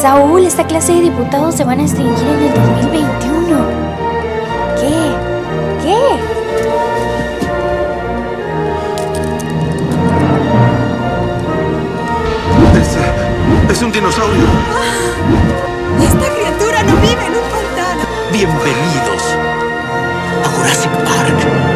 Saúl, esta clase de diputados se van a extinguir en el 2021. ¿Qué? Es un dinosaurio. ¡Esta criatura no vive en un pantano! Bienvenidos a Jurassic Park.